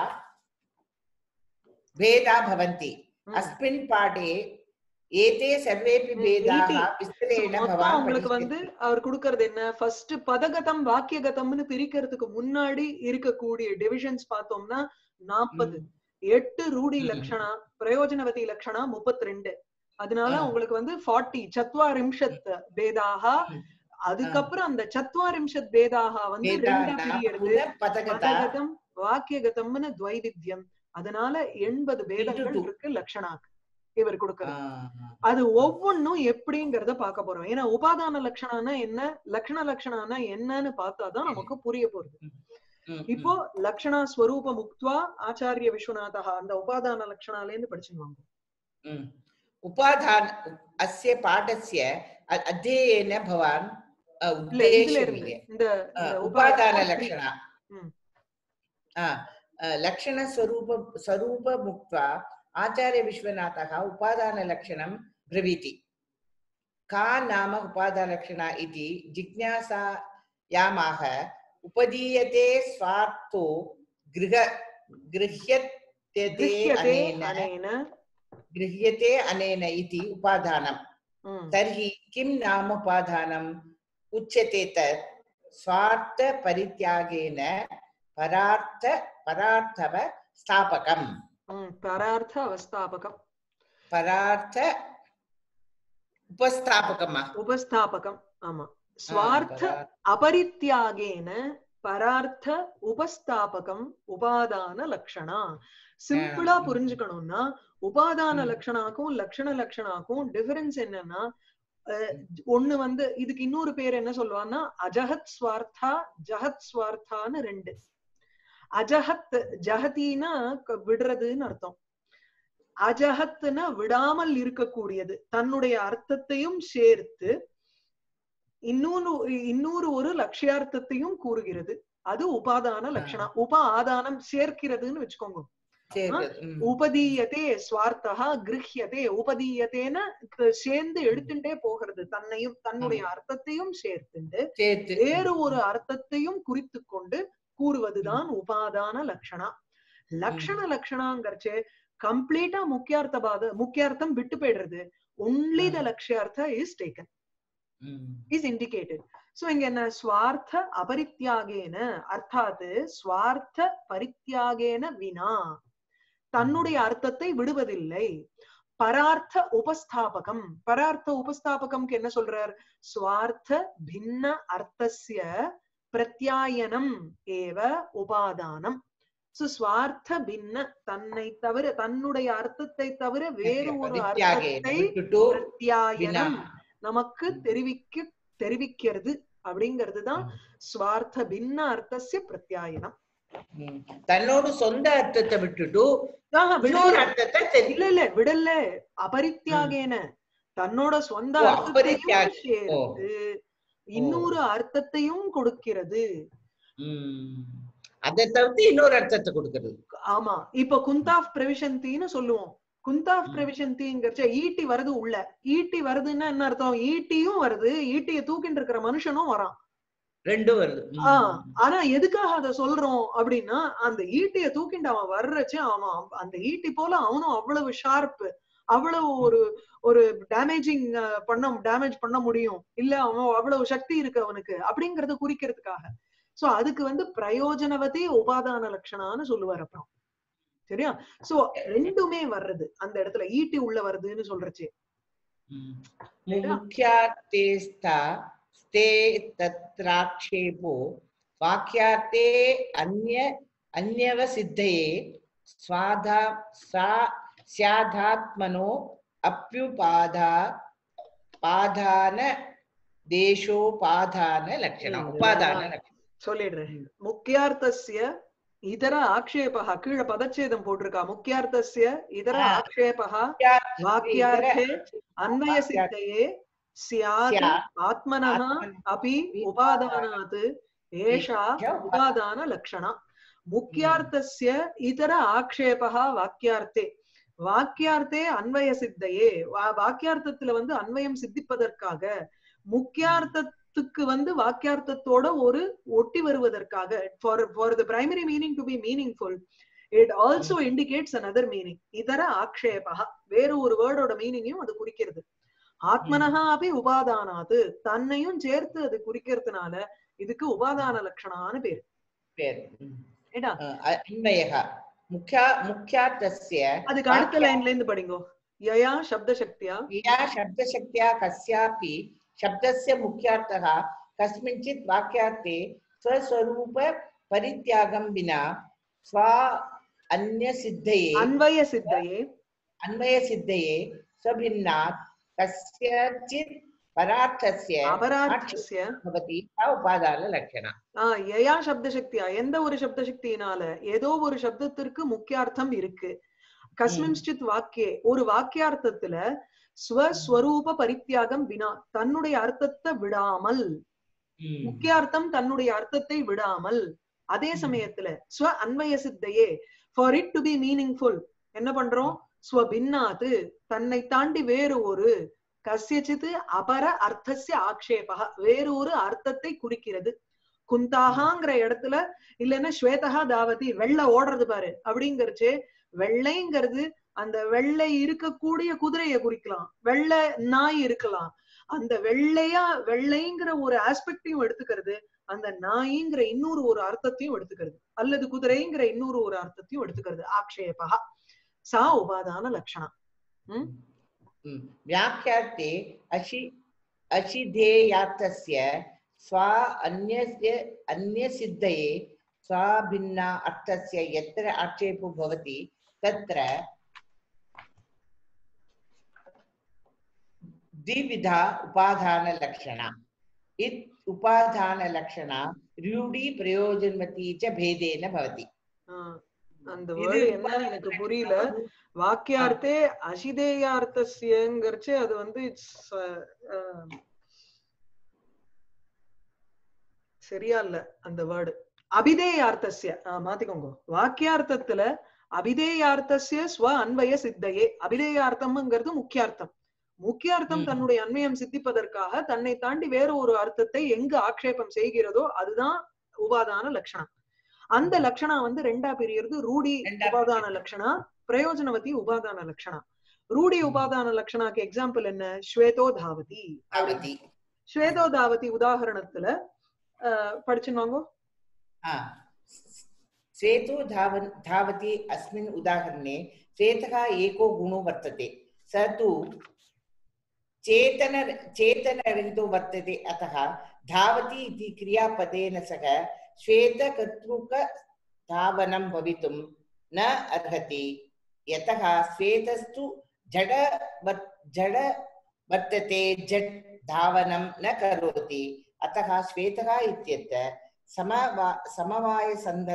भेदा भवन्ति। अस्मिन् पाठे ஏதே சர்வேபி பேதாக விஸ்தரேண பவான் உங்களுக்கு வந்து அவர் கொடுக்கிறது என்ன ஃபர்ஸ்ட் பதகதம் வாக்கியகதம்னு பிரிக்கிறதுக்கு முன்னாடி இருக்கக்கூடிய டிவிஷன்ஸ் பார்த்தோம்னா 40 8 ரூடி லட்சணா பிரயோஜனவதி லட்சணா 32 அதனால உங்களுக்கு வந்து 40 சத்வாரிம்ஷத் பேதாக அதுக்கப்புறம் அந்த சத்வாரிம்ஷத் பேதாக வந்து ரெண்டா பிரியிறது பதகதம் வாக்கியகதம்னு துவைவித்யம் அதனால 80 பேதங்கள் இருக்கு லட்சணாக்கு இவர் கொடுக்கிறது அது ஒவ்வொன்னும் எப்படிங்கறத பார்க்க போறோம் ஏன்னா உபாதான லட்சணானா என்ன லட்சணானா என்னன்னு பார்த்தாதான் நமக்கு புரிய போறது இப்போ லட்சணா ஸ்வரூப முக்த்வா ஆச்சாரிய விஸ்வநாதா அந்த உபாதான லட்சணால இருந்து படிச்சுவாங்க உபாதான அஸ்ய பாடஸ்ய அத்தியன பவான் உத்தேசம் இந்த உபாதான லட்சணா லட்சண ஸ்வரூப முக்த்வா आचार्य विश्वनाथः उपादान लक्षणं ब्रवीति का नाम उपादान लक्षणा इति जिज्ञासायामाह उपदीयते स्वार्थो गृह्यते अनेन इति उपादानं तर्हि किं नाम उपादानम् उच्यते तत् स्वार्थ परित्यागेन परार्थव स्थापकम् परार्थ अवस्थापकम परार्थ उपस्थापकम आमा स्वार्थ अपरित्यागेन परार्थ उपस्थापकम उपादान लक्षणा सिंपला புரிஞ்சுக்கணும்னா உபாதான லட்சணாக்கும் லட்சணாக்கும் டிஃபரன்ஸ் என்னன்னா ஒன்னு வந்து இதுக்கு இன்னொரு பேர் என்ன சொல்லுவாங்கன்னா அஜஹத் ஸ்வார்த்தா ஜஹத் ஸ்வார்த்தான்னு ரெண்டு அஜஹத் ஜஹதினா விடுறதுன்னு அர்த்தம் அஜஹத்னா விடாமல் இருக்கக்கூடியது தன்னுடைய அர்த்தத்தையும் சேர்த்து இன்னொரு ஒரு லட்சியார்த்தத்தையும் கூறுகிறது அது உபாதான லட்சணம் ஆதானம் சேர்க்கிறதுன்னு வச்சுக்கோங்க உபதீயதே ஸ்வார்த்தா கிருஹ்யதே உபதீயத்தேன சேர்ந்து எடுத்துட்டே போகிறது தன்னையும் தன்னுடைய அர்த்தத்தையும் சேர்த்துண்டு வேறு ஒரு அர்த்தத்தையும் குறித்து கொண்டு கூறுவதுதான் உபாதான லட்சணா லட்சணாங்கிறச்சு கம்ப்ளீட்டா முக்கியார்த்தம் விட்டு போயிடுறது only the லட்சியார்த்த is taken is indicated so இங்க என்ன ஸ்வார்த்த அபரித்யாகேன அர்த்தாத் ஸ்வார்த்த பரித்யாகேன வினா தன்னுடைய அர்த்தத்தை விடுவதில்லை பரார்த்த உபஸ்தாபகம் என்ன சொல்றார் ஸ்வார்த்த பின்ன அர்த்தஸ்ய பிரத்யாயனம் ஏவ உபாதானம் ஸ்வார்த்த பின்ன தன்னை தவிர தன்னுடைய அர்த்தத்தை தவிர வேறு ஒரு அர்த்தத்தை பிரத்யாயனம் நமக்கு தெரிவிக்கிறது அப்படிங்கிறதுதான் ஸ்வார்த்த பின்ன அர்த்தஸ்ய பிரத்யாயனம் தன்னோட சொந்த அர்த்தத்தை விட்டுட்டு இல்ல விடல அபரித்யாகேன தன்னோட சொந்த அர்த்தத்தையும் சேர்த்து இன்னொரு அர்த்தத்தையும் கொடுக்கிறது அதை தவிர்த்து இன்னொரு அர்த்தத்தை கொடுக்கிறது ஆமா இப்ப குந்தாஃப் பிரவிசந்தின்னு சொல்லுவோம் குந்தாஃப் பிரவிசந்திங்கிறச்ச ஈட்டி வருது உள்ள ஈட்டி வருதுன்னா என்ன அர்த்தம் ஈட்டியும் வருது ஈட்டிய தூக்கிட்டு இருக்கிற மனுஷனும் வரான் ரெண்டும் வருது ஆனா எதுக்காக அத சொல்றோம் அப்படின்னா அந்த ஈட்டிய தூக்கிட்டு அவன் வர்றச்சு அவன் அந்த ஈட்டி போல அவனும் அவ்வளவு ஷார்ப் அவ்வளவு ஒரு டேமேஜ் பண்ண முடியும் இல்ல அவன் அவ்வளவு சக்தி இருக்கு அவனுக்கு அப்படிங்கறத குறிக்கிறதுக்காக சோ அதுக்கு வந்து பிரயோஜனவதே உபாதான லட்சணான்னு சொல்லுவார் அப்புறம் சரியா சோ ரெண்டுமே வர்றது அந்த இடத்துல ஈட்டி உள்ள வருதுன்னு சொல்றச்சு तत्राक्षेपो वाक्यार्थे अन्यवसिद्धये स्यादात्मनो अप्युपादान देशोपादान लक्षणम् उपादान சொல்லிடுறேன் முக்கியார்த்தஸ்ய இதர ஆக்ஷேபः கீழ பதச்சேதம் போட்டிருக்கா முக்கியார்த்தஸ்ய இதர ஆக்ஷேபः வாக்யார்த்தே அன்வய சித்தையே स्यात् आत्मनः अपि उपादानात् एषा उपादान लक्षणा मुख्यार्थस्य इतर आक्षेपः वाक्यार्थे अन्वय सिद्धये वाक्यार्थத்துல வந்து அன்வயம் சித்திப்பதற்காக முக்கியார்த்த வாக்கியார்த்தத்துக்கு வந்து வாக்கியார்த்தத்தோட ஒரு ஒட்டி வருவதற்காக for the primary meaning to be meaningful, it also indicates another meaning. இதர ஆக்ஷேபஹ, வேற ஒரு வேர்டோட மீனிங்கையும் அது குறிக்கிறது. ஆத்மனஹா அபி உபாதானாது, தன்னையும் சேர்த்து அது குறிக்கிறதுனால இதுக்கு உபாதான லட்சணான்னு பேரு. ஏடா அன்வயः முக்கியார்த்தஸ்ய, அதுக்கு அடுத்த லைன்ல இருந்து படிங்கோ. யயா சப்த சக்தியா, யா சப்த சக்தியா கஸ்யாபி சப்தஸ்ய முக்கியார்த்தः கஸ்மிஞ்சித் வாக்கியார்த்தே ஸ்வஸ்வரூப பரித்யாகம் வினா ஸ்வா அன்ய சித்தயே அன்வய சித்தையே ஸ்வபின்னாத் கஸ்யசித் பரார்த்தஸ்ய அபரார்த்தஸ்ய பவதி உபாதான லட்சணம். யயா சப்த சக்தியா, எந்த ஒரு சப்த சக்தியினால ஏதோ ஒரு சப்தத்திற்கு முக்கியார்த்தம் இருக்கு. கஸ்மின்ஸ்டித் வாக்கியே, ஒரு வாக்கியார்த்தத்துல ஸ்வஸ்வரூப பரித்யாகம் வினா, தன்னுடைய அர்த்தத்தை விடாமல், முக்கியார்த்தம் தன்னுடைய அர்த்தத்தை விடாமல், அதே சமயத்துல ஸ்வ அன்வய சித்தையே, for it to be meaningful என்ன பண்றோம், ஸ்வபின்னாது தன்னை தாண்டி வேறு ஒரு, கஸ்யசித் அபர அர்த்தஸ்ய ஆக்ஷேபக, வேறு ஒரு அர்த்தத்தை குறிக்கிறது. குந்தாகாங்கிற இடத்துல இல்லைன்னா ஸ்வேதகா தாவதி, வெள்ளை ஓடுறது பாரு அப்படிங்கறச்சு, வெள்ளைங்கிறது அந்த வெள்ளை இருக்கக்கூடிய குதிரையை குறிக்கலாம், வெள்ளை நாய் இருக்கலாம். அந்த வெள்ளைங்கிற ஒரு ஆஸ்பெக்டையும் எடுத்துக்கிறது, அந்த நாய்ங்கிற இன்னொரு ஒரு அர்த்தத்தையும் எடுத்துக்கிறது, அல்லது குதிரைங்கிற இன்னொரு ஒரு அர்த்தத்தையும் எடுத்துக்கிறது. ஆக்ஷேபகா சா உபாதான லட்சணம். व्याख्यार्थे अशिधेयार्थस्य स्वा अन्यसिद्धये स्वाभिन्ना अर्थस्य यत्र आक्षेपो भवति तत्र द्विविधा उपादानलक्षणा. इत् उपादानलक्षणा रूढी प्रयोजनवती च भेदेन भवति. அந்த வேர்டு என்னன்னு எனக்கு புரியல. வாக்கியார்த்தே அசிதேயார்த்தஸ்யங்கறச்சு அது வந்து சரியா இல்ல அந்த வேர்டு. அபிதேயார்த்தஸ்ய மாத்திக்கோங்க. வாக்கியார்த்தத்துல அபிதேயார்த்தஸ்ய ஸ்வ அன்வய சித்தையே, அபிதேயார்த்தம்ங்கிறது முக்கியார்த்தம். முக்கியார்த்தம் தன்னுடைய அன்வயம் சித்திப்பதற்காக தன்னை தாண்டி வேற ஒரு அர்த்தத்தை எங்கு ஆக்ஷேபம் செய்கிறதோ அதுதான் உபாதான லட்சணம். அந்த லட்சணா வந்து ரெண்டா பிரியறது. ரூடி உபாதான லட்சணா, பிரயோஜனவதி உபாதான லட்சணா. ரூடி உபாதான லட்சணாக்கு எக்ஸாம்பிள் என்ன, ஸ்வேதோ தாவதி. ஸ்வேதோ தாவதி உதாரணத்துல படிச்சுவாங்க. ஸ்வேதோ தாவதி அஸ்மின் உதாரணே ஸ்வேதः एको गुणो वर्तते, स तु चेतनरहितो वर्तते, अतः धावति इति क्रियापदेन सह श्वेतकर्तृक धावनं भवितुं न अर्हति, यतः श्वेतस्तु जड वर्तते, जड धावनं न करोति, अतः श्वेतः इत्यत्र समवाय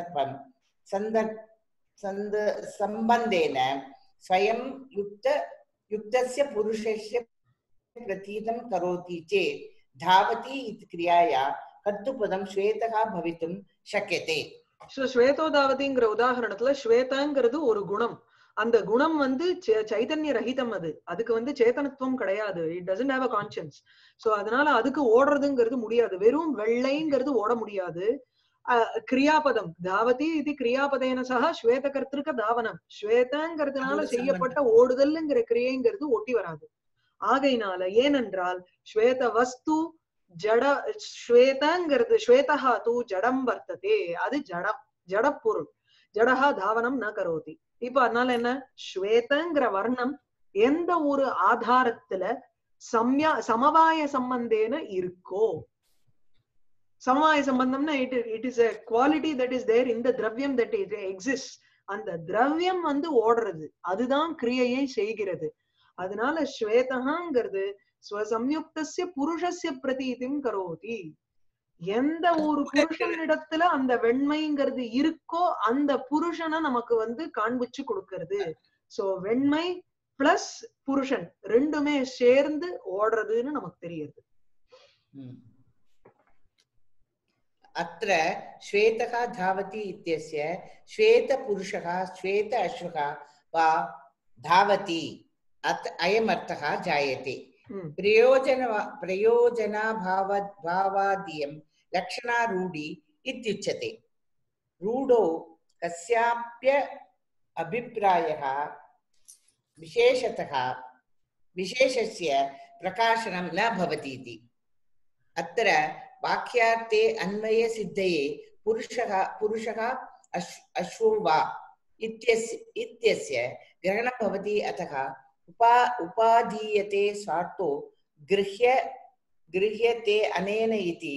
संबंधेन स्वयं युक्तस्य पुरुषस्य प्रतीतं करोति चेत् धावति इति क्रियाया कर्तृपदं श्वेतः भवितुं शक्यते. ஸ்வேதோ தாவதிங்கிற உதாரணத்துல ஸ்வேதங்கிறது ஒரு குணம். அந்த குணம் வந்து சைதன்ய ரஹிதம். அதுக்கு வந்து சேதனத்துவம் கிடையாது. It doesn't have a conscience. So அதனால அதுக்கு ஓடுறதுங்கிறது முடியாது. வெறும் வெள்ளைங்கிறது ஓட முடியாது. கிரியாபதம் தாவதி இது கிரியாபதேன சக ஸ்வேத கர்த்திருக்க தாவனம், ஸ்வேதங்கிறதுனால செய்யப்பட்ட ஓடுதல்ங்கிற கிரியைங்கிறது ஒட்டி வராது. ஆகையினால ஏனென்றால் ஸ்வேத வஸ்து ஜட, ஸ்வேதங்கிறது ஸ்வேதஹா தூ ஜடம் வர்த்ததே, அது ஜடம், ஜடப்பொருள். ஜடஹா தாவனம் ந கரோதி. இப்ப அதனால என்ன, ஸ்வேதங்கிற வர்ணம் எந்த ஒரு ஆதாரத்துல சமவாய சம்பந்தேன இருக்கோ, சமவாய சம்பந்தம்னா it is a quality that is there in the dravyam that it exists. அந்த திரவியம் வந்து ஓடுறது, அதுதான் கிரியையை செய்கிறது. அதனால ஸ்வேதஹாங்கிறது ஸ்வசம்யுக்தஸ்ய புருஷஸ்ய பிரதீதிம் கரோதி. எந்த ஒரு புருஷனிடத்துல அந்த வெண்மைங்கிறது இருக்கோ அந்த புருஷனை நமக்கு வந்து காண்பிச்சு கொடுக்கிறது. சோ வெண்மை பிளஸ் புருஷன் ரெண்டுமே சேர்ந்து ஓடுறதுன்னு நமக்கு தெரியுது. अत्र श्वेतः धावति इत्यस्य श्वेत पुरुषः श्वेत अश्वः वा धावति अयम् अर्थः जायते. प्रयोजनाभावादियं लक्षणारूढी इत्युच्यते। रूढो कस्याप्य अभिप्रायः विशेषतः विशेषस्य प्रकाशनं न भवति इति। अत्र वाक्यार्थे अन्वयसिद्धये पुरुषः अश्वो वा इत्यस्य ग्रहणं भवति। अतः उपाधीयते स्वार्थो गृह्यते अनेन इति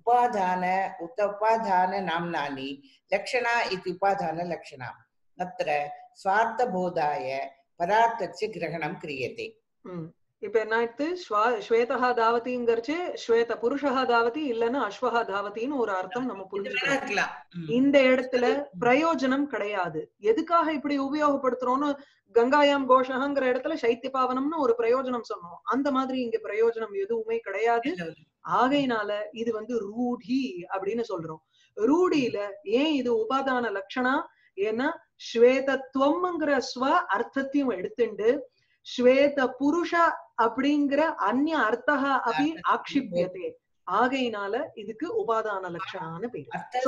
उपादान नाम्नानि लक्षणा इति उपादान लक्षणा। अत्र स्वार्थबोधाय परार्थस्य ग्रहणं क्रियते। இப்ப என்ன ஆயிடுத்து? ஸ்வேதஹா தாவதிங்கறச்சு ஸ்வேத புருஷஹா தாவதி இல்லன்னா அஸ்வஹா தாவதின்னு ஒரு அர்த்தம் நம்ம புரிஞ்சுக்கலாம். இந்த இடத்துல பிரயோஜனம் கிடையாது. எதுக்காக இப்படி உபயோகப்படுத்துறோம்னு கங்காயாம் கோஷங்கிற இடத்துல சைத்திய பாவனம்னு ஒரு பிரயோஜனம் சொன்னோம். அந்த மாதிரி இங்க பிரயோஜனம் எதுவுமே கிடையாது. ஆகையினால இது வந்து ரூடி அப்படின்னு சொல்றோம். ரூடியில ஏன் இது உபாதான லட்சணா? ஏன்னா ஸ்வேதத்துவம்ங்கிற ஸ்வ அர்த்தத்தையும் எடுத்துண்டு ஸ்வேத புருஷ அப்படிங்கிற அந்நிய அர்த்தः अपि ஆக்ஷிப்யதே. ஆகையினால இதுக்கு உபாதான லட்சணான்னு பேரு.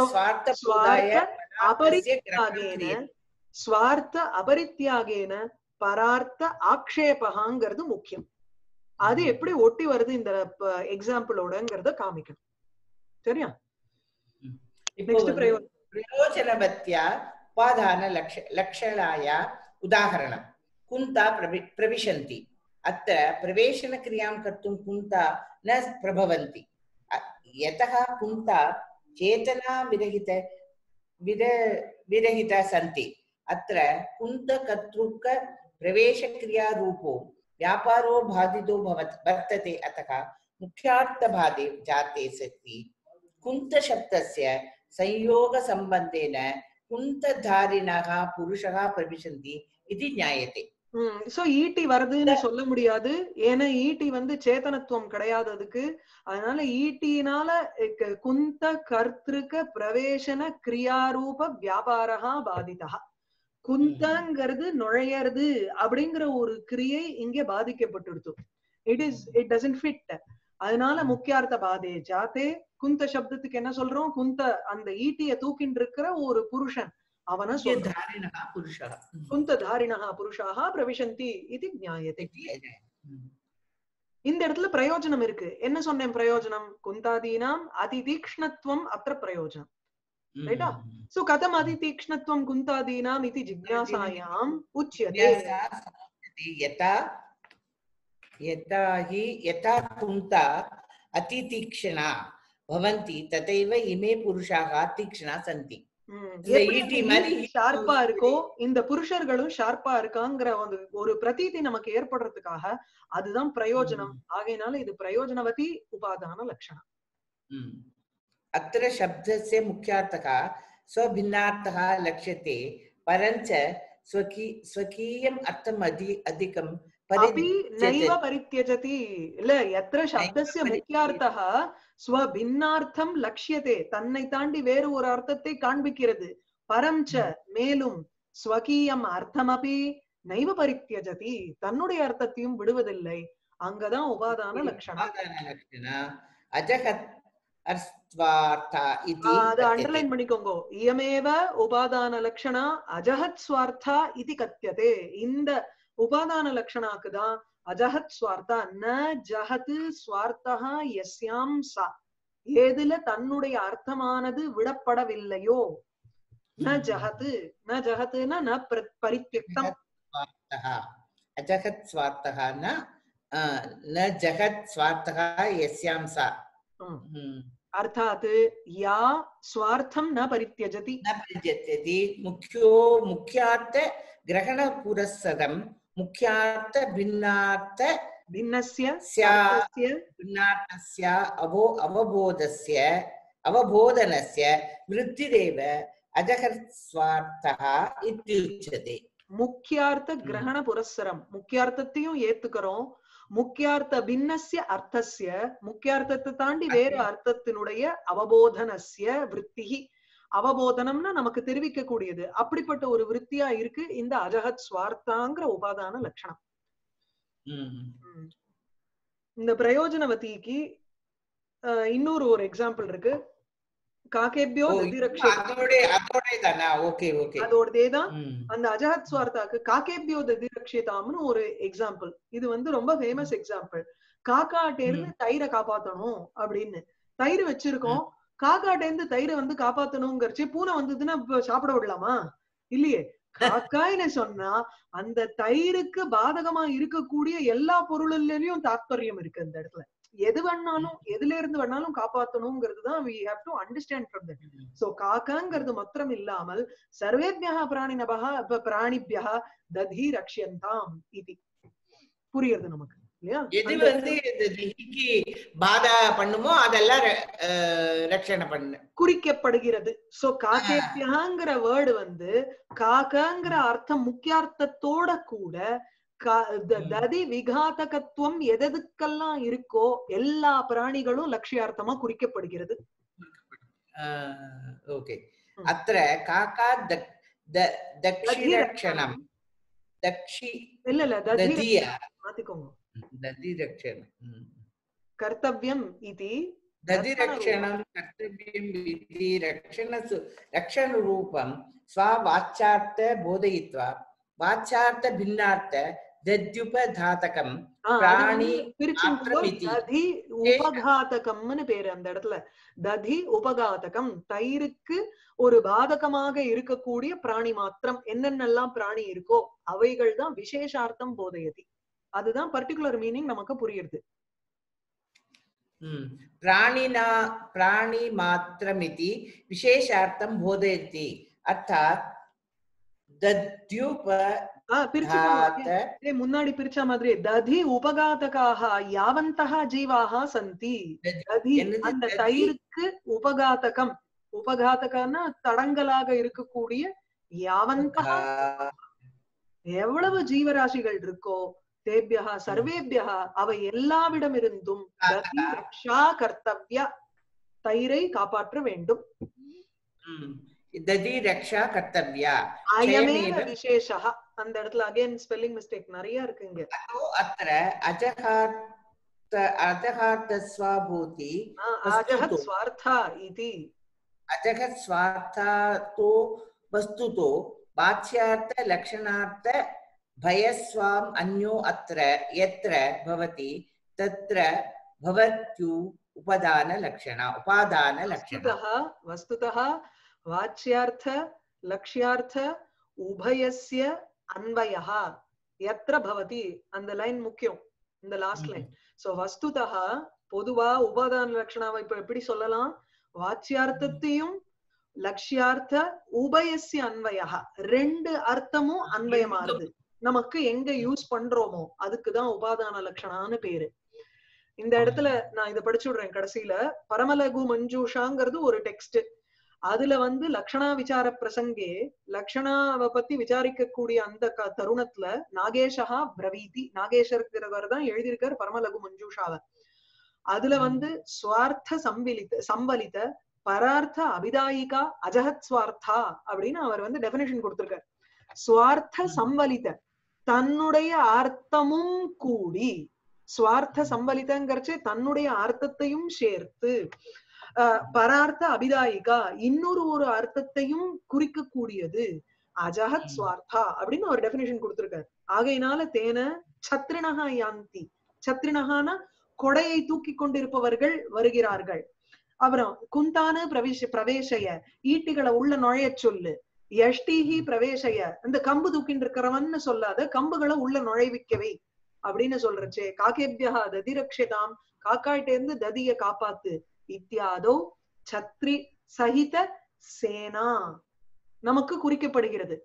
ஸ்வார்த்த அபரித்யாகேன பரார்த்த ஆக்ஷேபகாங்கிறது முக்கியம். அது எப்படி ஒட்டி வருது இந்த எக்ஸாம்பிளோடங்கிறத காமிக்கணும். சரியா? பிரயோஜனவத்யா உபாதான லக்ஷணாய உதாகரணம் कुन्ता प्रविशन्ति। अत्र प्रवेशनक्रियां कर्तुं कुन्ता न प्रभवन्ति। यतः कुन्ता चेतना विरहिता सन्ति। अत्र कुन्तकर्तृक प्रवेशक्रियारूपो व्यापारो बाधितो वर्तते। अतः मुख्यार्थबाधे जाते सति कुन्तशब्दस्य संयोगसम्बन्धेन कुन्तधारिणः पुरुषः प्रविशन्ति इति ज्ञायते। சோ ஈட்டி வருதுன்னு சொல்ல முடியாது. ஏன்னா ஈட்டி வந்து சேதனத்துவம் கிடையாது அதுக்கு. அதனால ஈட்டினால குந்த கர்த்திருக்க பிரவேசன கிரியாரூப வியாபாரா பாதிதா. குந்தங்கிறது நுழையறது அப்படிங்கிற ஒரு கிரியை இங்க பாதிக்கப்பட்டுடுது. It doesn't fit. அதனால முக்கியார்த்த பாதே ஜாத்தே. குந்த சப்தத்துக்கு என்ன சொல்றோம்? குந்த அந்த ஈட்டிய தூக்கின்னு இருக்கிற ஒரு புருஷன் அவன குந்ததாரிணः புருஷாः பிரவிசந்தி இது ஞாயதே. இந்த இடத்துல பிரயோஜனம் இருக்கு. என்ன சொன்னேன் பிரயோஜனம்? குந்தாதீனாம் அதிதீக்ஷ்ணத்துவம் அத்திர பிரயோஜனம். ரைட்டா? சோ கதம் அதிதீக்ஷ்ணத்துவம் குந்தாதீனாம் इति जिज्ञासायाम् उच्यते। यथा कुन्ता अतितीक्ष्णा भवन्ति तथैव इमे पुरुषाः तीक्ष्णा सन्ति। ஷார்ப்பா இருக்கோ இந்த புருஷர்களும் ஷார்ப்பா இருக்காங்கிற ஒரு பிரதீதி நமக்கு ஏற்படுறதுக்காக அதுதான் பிரயோஜனம். ஆகையினால இது பிரயோஜனவதி உபாதான லட்சணம். अत्र शब्दस्य मुख्यार्थः स्वभिन्नार्थः लक्ष्यते परञ्च स्वकीयम् अर्थम् अधिकं नैव परित्यजति. இல்ல यत्र शब्दस्य मुख्यार्थः स्वभिन्नार्थं लक्ष्यते தன்னை தாண்டி வேறு ஒரு அர்த்தத்தை காண்பிக்கிறது. பரஞ்ச மேலும் ஸ்வகீயம் அர்த்தமபி நைவ பரித்யஜதி தன்னுடைய அர்த்தத்தையும் விடுவதில்லை. அங்கதான் உபாதான லட்சணம். அஜகத் அர்த்வார்த்தா இதி அது அண்டர்லைன் பண்ணிக்கோங்க. இயமேவ உபாதான லட்சணா அஜஹத் ஸ்வார்த்தா இதி கத்யதே. இந்த உபாதான லட்சணாக்கு தான் அஜஹத் ஸ்வார்த்தா. ந ஜஹத் ஸ்வார்த்தா யஸ்யாம் சா. ஏதுல தன்னுடைய அர்த்தமானது விடப்படவில்லையோ. ந ஜஹத் ந ஜஹத்னா ந பரித்யக்தம். அஜஹத் ஸ்வார்த்தா ந ஜஹத் ஸ்வார்த்தா யஸ்யாம் சா. अर्थात या स्वार्थं न परित्यजति मुख्यार्थ ग्रहण पुरस्सरं मुख्यार्थ भिन्नार्थस्य अवबोधनस्य वृत्तिरेव अजहत्स्वार्थः इत्युच्यते. मुख्यार्थ ग्रहण पुरस्सरं मुख्यार्थத்தையும் ஏத்துக்கறோம். முக்கியார்த்த பின்னஸ்ய அர்த்தஸ்ய முக்கியார்த்தத்தை தாண்டி வேறு அர்த்தத்தினுடைய அவபோதனஸ்ய விருத்திஹி. அவபோதனம்னா நமக்கு தெரிவிக்க கூடியது. அப்படிப்பட்ட ஒரு விருத்தியா இருக்கு இந்த அஜஹத் ஸ்வார்த்தாங்கிற உபாதான லட்சணம். இந்த பிரயோஜனவதிக்கு இன்னொரு ஒரு எக்ஸாம்பிள் இருக்கு. காக்கேபியோ ததிரக்ஷேதாம். அதோடேதானா? Okay okay. அதோடதேதான். அந்த அஜஹத் ஸ்வார்த்தாக்கு காக்கேபியோ ததிரக்ஷேதாம்னு ஒரு எக்ஸாம்பிள். இது வந்து ரொம்ப ஃபேமஸ் எக்ஸாம்பிள். காக்காட்டே இருந்து தயிரை காப்பாத்தணும் அப்படின்னு. தயிர் வச்சிருக்கோம், காக்காட்டே இருந்து தயிரை வந்து காப்பாத்தணுங்கிறச்சு பூனை வந்ததுன்னா சாப்பிட விடலாமா? இல்லையே. காக்காய்னு சொன்னா அந்த தயிருக்கு பாதகமா இருக்கக்கூடிய எல்லா பொருளிலையும் தாத்பரியம் இருக்கு அந்த இடத்துல. எது வேணாலும் எதுல இருந்து வேணாலும் காப்பாத்தணுங்கிறதுதான் we have to understand from that. So காக்காங்கிறது மாத்திரம் இல்லாமல் சர்வேபியः பிராணினபः பிராணிபியः ததி ரக்ஷயந்தாம் இது புரியுது நமக்கு இல்லையா? எது வந்து இந்த திகிக்கு பாதா பண்ணுமோ அதெல்லாம் ரட்சணை பண்ணு குறிக்கப்படுகிறது. சோ காக்கேபியங்கிற வேர்டு வந்து காக்காங்கிற அர்த்தம் முக்கியார்த்தத்தோட கூட ததி விகாதகத்துவம் எதற்கெல்லாம் இருக்கோ எல்லா பிராணிகளும் லட்சியார்த்தமா குறிக்கப்படுகிறது. ஓகே. அத்திர காக்கா தக்ஷிரக்ஷணம் தக்ஷி இல்ல ததிய மாத்திக்கோங்க. दधिरक्षणं कर्तव्यम् इति दधिरक्षणं कर्तव्यम् इति रक्षणरूपं स्ववाच्यार्थ बोधयित्वा वाच्यार्थ भिन्नार्थ दद्युपघातकं प्राणी दधि உபகாதகம்னு பேரு அந்த இடத்துல. ததி உபகாதகம் தயிருக்கு ஒரு பாதகமாக இருக்கக்கூடிய பிராணி மாத்திரம் என்னென்னலாம் பிராணி இருக்கோ அவைகள் தான் விசேஷார்த்தம் போதயதி. அதுதான் பர்టిక్యులர் மீனிங் நமக்கு புரியுது. प्राणिना प्राणी मात्रमिति विशेषार्थं बोधयति अर्थात् முன்னாடி பிரிச்ச மாதிரி ததி உபகாதகாக யாவந்தஹ ஜீவாஹ சந்தி. ததி அந்த தயிருக்கு உபகாதகம், உபகாதகன்னா தடங்கலாக இருக்கக்கூடிய யாவந்தஹ எவ்வளவு ஜீவராசிகள் இருக்கோ தேபியஹ சர்வேபியஹ அவை எல்லாவிடமிருந்தும் ததி ரக்ஷா கர்த்தவ்யா தயிரை காப்பாற்ற வேண்டும். दधि रक्षा कर्तव्या अयमेव विशेषः. அந்த இடத்துல அகைன் ஸ்பெல்லிங் மிஸ்டேக் நிறைய இருக்குங்க. அத்ர அஜஹார்த்த ஸ்வாபூதி அஜஹத் ஸ்வார்த்தா இதி அஜஹத் ஸ்வார்த்தா தோ வஸ்துதோ வாச்யார்த்த லக்ஷணார்த்த பயஸ்வாம் அன்யோ அத்ர யத்ர பவதி தத்ர பவத்யு உபாதான லக்ஷண வஸ்துதः வாச்யார்த்த லக்ஷ்யார்த்த உபயஸ்ய அன்வயः யத்ர பவதி. அந்த லைன் முக்கியம், இந்த லாஸ்ட் லைன். சோ வஸ்துதः பொதுவா உபாதான லக்ஷணாவை இப்ப எப்படி சொல்லலாம்? வாச்யார்த்தத்தையும் லக்ஷ்யார்த்த உபயஸ்ய அன்வயः ரெண்டு அர்த்தமும் அன்வயமாறுது. நமக்கு எங்க யூஸ் பண்றோமோ அதுக்குதான் உபாதான லக்ஷணான்னு பேரு. இந்த இடத்துல நான் இதை படிச்சு விடுறேன் கடைசியில. பரமலகு மஞ்சூஷாங்கிறது ஒரு டெக்ஸ்ட். அதுல வந்து லக்ஷணா விசார பிரசங்கே லக்ஷணாவை பத்தி விசாரிக்கக்கூடிய அந்த தருணத்துல நாகேஷா பிரவீதி, நாகேஷர்கிறவர் தான் எழுதியிருக்காரு பரமலகு மஞ்சூஷாவை. அதுல வந்து ஸ்வார்த்த சம்பலித பரார்த்த அபிதாயிகா அஜஹத் ஸ்வார்த்தா அப்படின்னு அவர் வந்து டெபினிஷன் கொடுத்திருக்காரு. ஸ்வார்த்த சம்பலித தன்னுடைய அர்த்தமும் கூடி, ஸ்வார்த்த சம்பலிதங்கிறச்சு தன்னுடைய அர்த்தத்தையும் சேர்த்து, பரார்த்த அபிதாயிகா இன்னொரு ஒரு அர்த்தத்தையும் குறிக்கக்கூடியது அஜஹத் ஸ்வார்த்தா அப்படின்னு ஒரு டெபினிஷன் கொடுத்திருக்காரு. ஆகையினால தேன சத்ரினஹா யாந்தி, சத்ரினஹான கொடையை தூக்கி கொண்டிருப்பவர்கள் வருகிறார்கள். அப்புறம் குந்தானு பிரவேசய ஈட்டிகளை உள்ள நுழைய சொல்லு, யஷ்டிஹி பிரவேசய அந்த கம்பு தூக்கின்னு இருக்கிறவன்னு சொல்லாத கம்புகளை உள்ள நுழைவிக்கவை அப்படின்னு சொல்றச்சே. காக்கேபியா ததிரக்ஷதாம் காக்காயிட்ட இருந்து ததிய காப்பாத்து இத்தியாதோ சத்ரி சகித சேனா நமக்கு குறிக்கப்படுகிறது.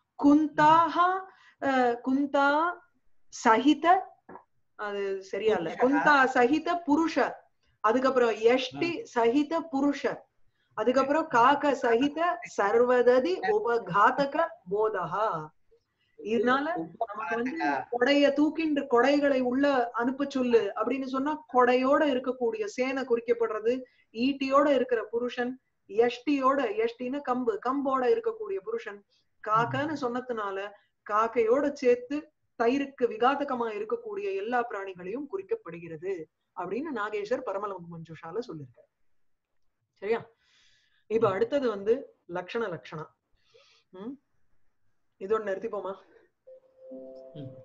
குந்தா சகித, அது சரியா இல்ல, குந்தா சகித புருஷ, அதுக்கப்புறம் யஷ்டி சகித புருஷ, அதுக்கப்புறம் காக்க சகித சர்வததி உபகாதக போதஹா. இதனால நமக்கு வந்து கொடைய தூக்கின்ற கொடைகளை உள்ள அனுப்ப சொல்லு அப்படின்னு சொன்னா கொடையோட இருக்கக்கூடிய சேனை குறிக்கப்படுறது, ஈட்டியோட இருக்கிற புருஷன், யஷ்டியோட, யஷ்டின்னு கம்போட இருக்கக்கூடிய புருஷன், காக்கன்னு சொன்னதுனால காக்கையோட சேர்த்து தயிருக்கு விகாதகமா இருக்கக்கூடிய எல்லா பிராணிகளையும் குறிக்கப்படுகிறது அப்படின்னு நாகேஸ்வர் பரமல மஞ்சுஷால சொல்லியிருக்காரு. சரியா? இப்ப அடுத்தது வந்து லக்ஷண லக்ஷணா. இதோட நிறுத்திப்போமா?